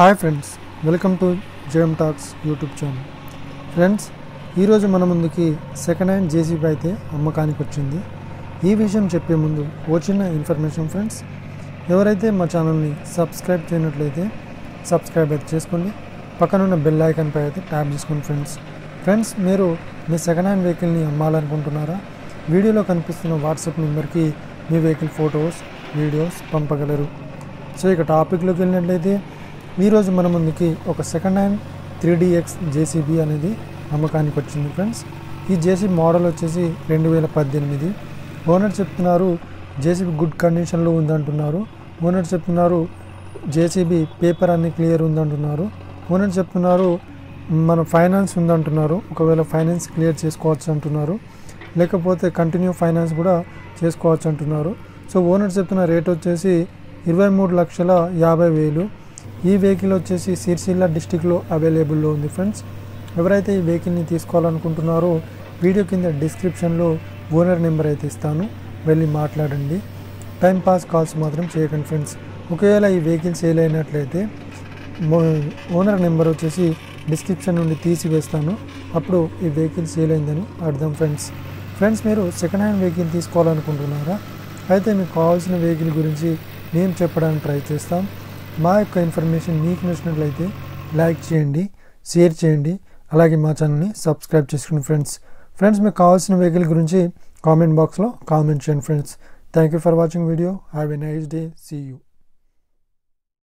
Hi friends, welcome to JM talks YouTube channel. Friends, ఈరోజు మన ముందుకి సెకండ్ హ్యాండ్ జేసీబీ అయితే అమ్మకానికి వచ్చింది. ఈ విషయం చెప్పే ముందు ఓ చిన్న ఇన్ఫర్మేషన్ ఫ్రెండ్స్. ఎవరైతే మా ఛానల్ని సబ్స్క్రైబ్ చేయనట్లయితే సబ్స్క్రైబ్ అయితే చేసుకోండి. పక్కనున్న బెల్ ఐకాన్పై అయితే ట్యాప్ చేసుకోండి ఫ్రెండ్స్. మీరు మీ సెకండ్ హ్యాండ్ వెహికల్ని అమ్మాలనుకుంటున్నారా? వీడియోలో కనిపిస్తున్న వాట్సాప్ నెంబర్కి మీ వెహికల్ ఫొటోస్, వీడియోస్ పంపగలరు. సో ఇక టాపిక్లోకి వెళ్ళినట్లయితే ఈరోజు మన ముందుకి ఒక సెకండ్ హ్యాండ్ 3DX జేసీబీ అనేది అమ్మకానికి వచ్చింది ఫ్రెండ్స్. ఈ జేసీబీ మోడల్ వచ్చేసి 2018. ఓనర్ చెప్తున్నారు జేసీబీ గుడ్ కండిషన్లో ఉందంటున్నారు. ఓనర్ చెప్తున్నారు జేసీబీ పేపర్ అన్ని క్లియర్ ఉందంటున్నారు. ఓనర్ చెప్తున్నారు మన ఫైనాన్స్ ఉందంటున్నారు. ఒకవేళ ఫైనాన్స్ క్లియర్ చేసుకోవచ్చు అంటున్నారు, లేకపోతే కంటిన్యూ ఫైనాన్స్ కూడా చేసుకోవచ్చు అంటున్నారు. సో ఓనర్ చెప్తున్న రేట్ వచ్చేసి 23,50,000. ఈ వెహికల్ వచ్చేసి సిరిసిల్ల డిస్టిక్లో అవైలబుల్లో ఉంది ఫ్రెండ్స్. ఎవరైతే ఈ వెహికల్ని తీసుకోవాలనుకుంటున్నారో వీడియో కింద డిస్క్రిప్షన్లో ఓనర్ నెంబర్ అయితే ఇస్తాను, వెళ్ళి మాట్లాడండి. టైం పాస్ కాల్స్ మాత్రం చేయకండి ఫ్రెండ్స్. ఒకవేళ ఈ వెహికల్ సేల్ అయినట్లయితే ఓనర్ నెంబర్ వచ్చేసి డిస్క్రిప్షన్ నుండి తీసివేస్తాను, అప్పుడు ఈ వెహికల్ సేల్ అయిందని అర్థం ఫ్రెండ్స్. మీరు సెకండ్ హ్యాండ్ వెహికల్ తీసుకోవాలనుకుంటున్నారా? అయితే మీకు కావాల్సిన వెహికల్ గురించి మేము చెప్పడానికి ట్రై చేస్తాం. మా యొక్క ఇన్ఫర్మేషన్ మీకు నచ్చినట్లయితే లైక్ చేయండి, షేర్ చేయండి, అలాగే మా ఛానల్ని సబ్స్క్రైబ్ చేసుకోండి ఫ్రెండ్స్. మీకు కావాల్సిన వెహికల్ గురించి కామెంట్ బాక్స్లో కామెంట్ చేయండి friends. Thank you for watching video. Have a nice day. See you.